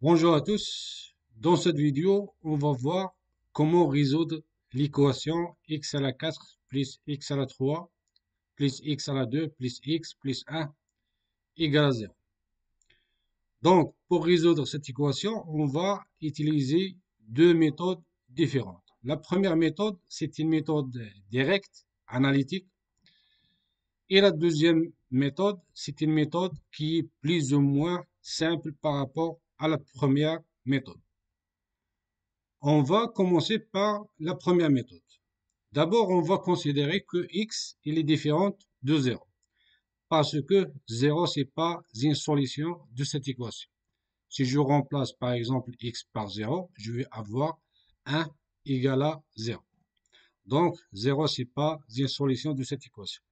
Bonjour à tous. Dans cette vidéo, on va voir comment résoudre l'équation x à la 4 plus x à la 3 plus x à la 2 plus x plus 1 égale à 0. Donc, pour résoudre cette équation, on va utiliser deux méthodes différentes. La première méthode, c'est une méthode directe, analytique. Et la deuxième méthode, c'est une méthode qui est plus ou moins simple par rapport à la première méthode. On va commencer par la première méthode. D'abord, on va considérer que x il est différent de 0. Parce que 0, c'est pas une solution de cette équation. Si je remplace par exemple x par 0, je vais avoir 1 égale à 0. Donc, 0, c'est pas une solution de cette équation.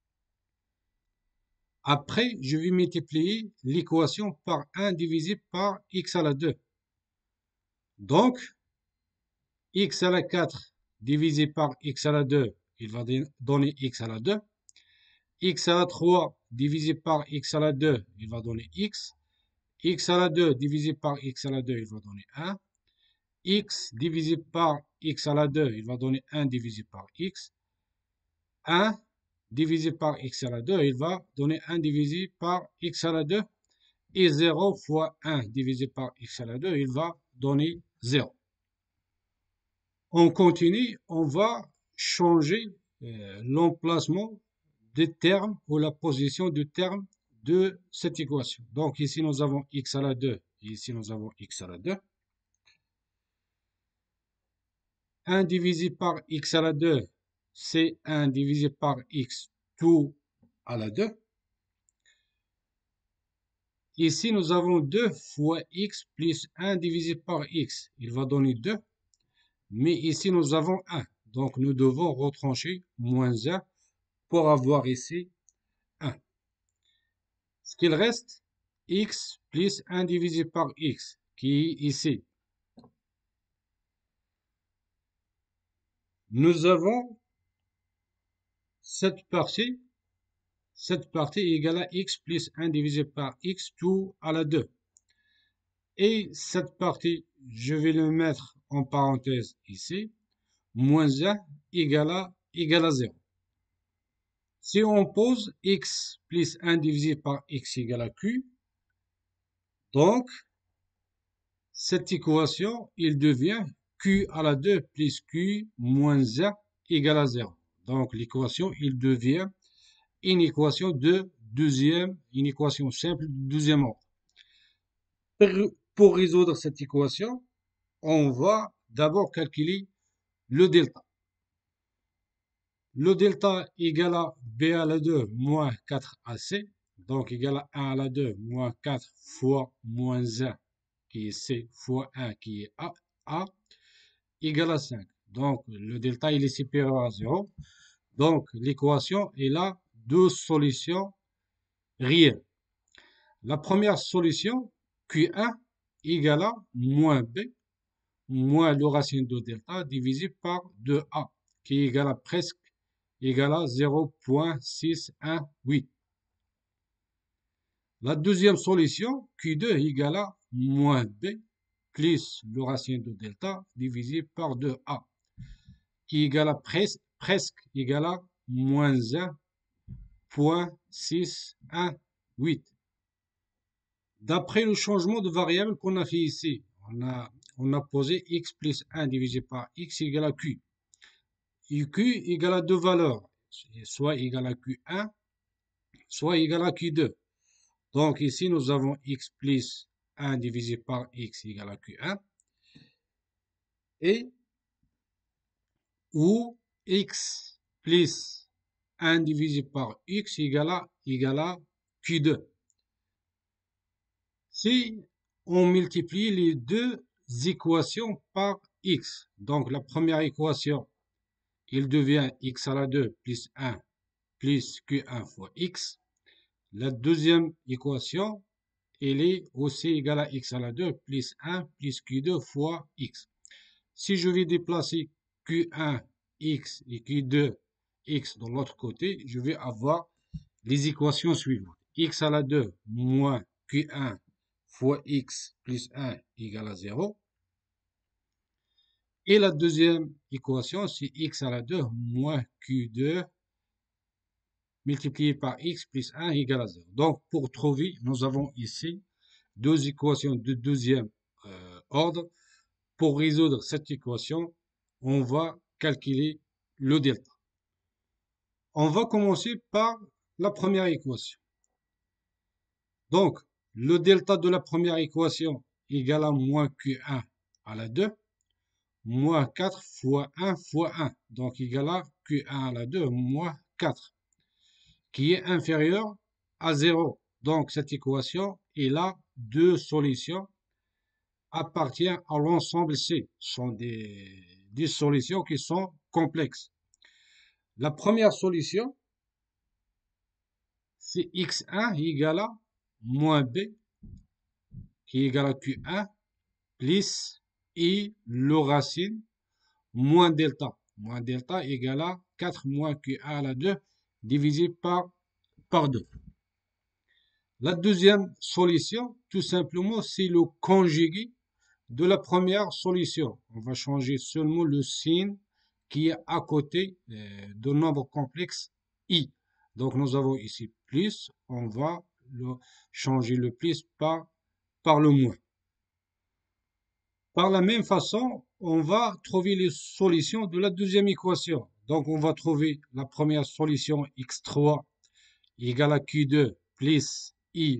Après, je vais multiplier l'équation par 1 divisé par x à la 2. Donc, x à la 4 divisé par x à la 2, il va donner x à la 2. X à la 3 divisé par x à la 2, il va donner x. X à la 2 divisé par x à la 2, il va donner 1. X divisé par x à la 2, il va donner 1 divisé par x. 1 divisé par x à la 2, il va donner 1 divisé par x à la 2. Et 0 fois 1 divisé par x à la 2, il va donner 0. On continue, on va changer l'emplacement des termes ou la position du terme de cette équation. Donc ici nous avons x à la 2 et ici nous avons x à la 2. 1 divisé par x à la 2, c'est 1 divisé par x tout à la 2. Ici nous avons 2 fois x plus 1 divisé par x. Il va donner 2. Mais ici nous avons 1. Donc nous devons retrancher moins 1 pour avoir ici 1. Ce qu'il reste, x plus 1 divisé par x, qui est ici. Nous avons cette partie égale à x plus 1 divisé par x tout à la 2. Et cette partie, je vais le mettre en parenthèse ici, moins 1 égale à 0. Si on pose x plus 1 divisé par x égale à q, donc cette équation, il devient q à la 2 plus q moins 1 égale à 0. Donc l'équation, il devient une équation une équation simple de deuxième ordre. Pour résoudre cette équation, on va d'abord calculer le delta. Le delta égale à b à la 2 moins 4ac, donc égal à 1 à la 2 moins 4 fois moins 1 qui est c fois 1 qui est a égale à 5. Donc le delta il est supérieur à 0. Donc l'équation est a deux solutions réelles. La première solution, Q1 égale à moins B moins le racine de delta divisé par 2A qui est égal à presque égal à 0,618. La deuxième solution, Q2 égale à moins B plus le racine de delta divisé par 2A qui est égal à presque égal à moins 1,618. D'après le changement de variable qu'on a fait ici, on a posé x plus 1 divisé par x égale à q. Et q égale à deux valeurs, soit égal à q1, soit égal à q2. Donc ici, nous avons x plus 1 divisé par x égale à q1. Et où x plus 1 divisé par x égale à q2. Si on multiplie les deux équations par x, donc la première équation, il devient x à la 2 plus 1 plus q1 fois x. La deuxième équation, elle est aussi égale à x à la 2 plus 1 plus q2 fois x. Si je vais déplacer q1 x et q2 x de l'autre côté, je vais avoir les équations suivantes. X à la 2 moins q1 fois x plus 1 égale à 0. Et la deuxième équation, c'est x à la 2 moins q2 multiplié par x plus 1 égale à 0. Donc, pour trouver, nous avons ici deux équations de deuxième ordre. Pour résoudre cette équation, on va calculer le delta. On va commencer par la première équation. Donc, le delta de la première équation égale à moins q1 à la 2, moins 4 fois 1 fois 1, donc égal à q1 à la 2 moins 4, qui est inférieur à 0. Donc, cette équation, elle a deux solutions, appartient à l'ensemble C. Ce sont des solutions qui sont complexes. La première solution, c'est x1 égale à moins b, qui est égal à q1, plus i, le racine, moins delta. Moins delta égale à 4 moins q1 à la 2, divisé par 2. La deuxième solution, tout simplement, c'est le conjugué de la première solution. On va changer seulement le signe qui est à côté de nombre complexe i. Donc nous avons ici plus, on va changer le plus par le moins. Par la même façon, on va trouver les solutions de la deuxième équation. Donc on va trouver la première solution x3 égale à q2 plus i,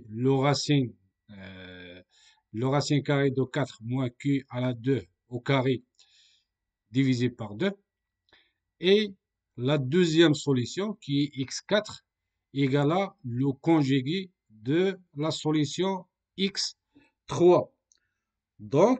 le racine carré de 4 moins q à la 2 au carré divisé par 2. Et la deuxième solution qui est x4 égale à le conjugué de la solution x3. Donc,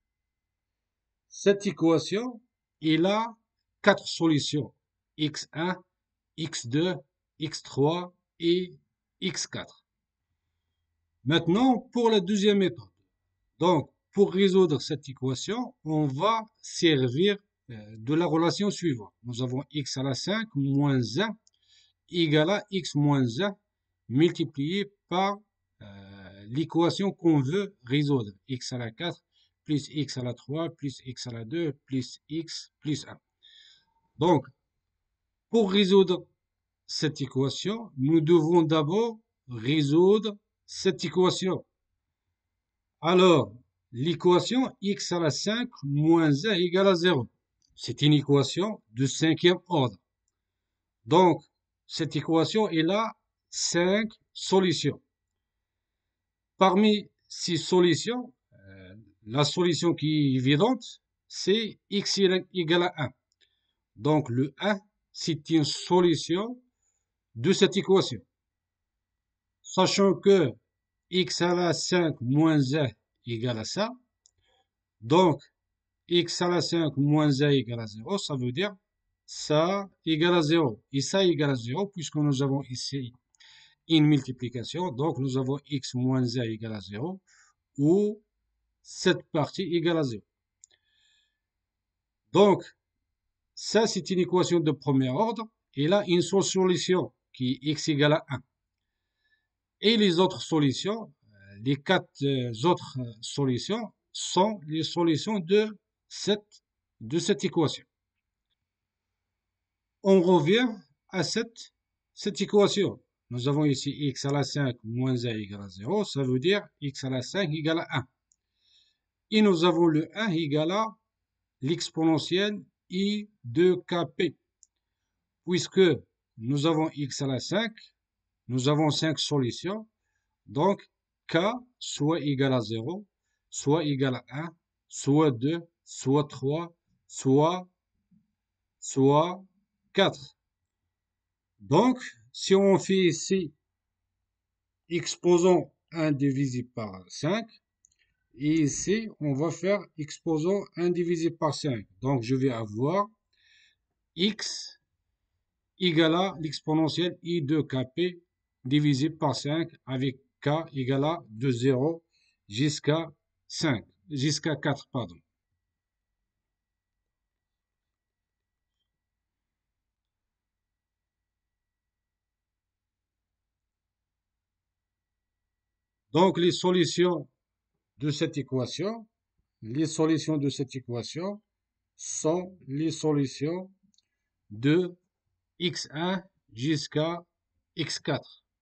cette équation, il a quatre solutions. x1, x2, x3 et x4. Maintenant, pour la deuxième méthode. Donc, pour résoudre cette équation, on va servir de la relation suivante. Nous avons x à la 5 moins 1 égale à x moins 1 multiplié par l'équation qu'on veut résoudre. X à la 4 plus x à la 3 plus x à la 2 plus x plus 1. Donc, pour résoudre cette équation, nous devons d'abord résoudre cette équation. Alors, l'équation x à la 5 moins 1 égale à 0. C'est une équation de cinquième ordre. Donc, cette équation, elle a 5 solutions. Parmi ces solutions, la solution qui est évidente, c'est x égale à 1. Donc, le 1, c'est une solution de cette équation. Sachant que x à la 5 moins 1 égale à ça, donc x à la 5 moins 1 égale à 0, ça veut dire ça égale à 0 et ça égale à 0 puisque nous avons ici une multiplication. Donc nous avons x moins 1 égale à 0 ou cette partie égale à 0. Donc ça c'est une équation de premier ordre et là une seule solution qui est x égale à 1. Et les autres solutions, les quatre autres solutions sont les solutions de cette équation. On revient à cette équation. Nous avons ici x à la 5 moins 1 égale à 0, ça veut dire x à la 5 égale à 1. Et nous avons le 1 égale à l'exponentielle i de kp. Puisque nous avons x à la 5, nous avons 5 solutions, donc k soit égal à 0, soit égal à 1, soit 2, soit 3, soit 4. Donc, si on fait ici exposant 1 divisé par 5, et ici, on va faire exposant 1 divisé par 5. Donc, je vais avoir x égale à l'exponentielle i de kp divisé par 5 avec k égale à de 0 jusqu'à 5, jusqu'à 4, pardon. Donc, les solutions de cette équation, les solutions de cette équation sont les solutions de x1 jusqu'à x4.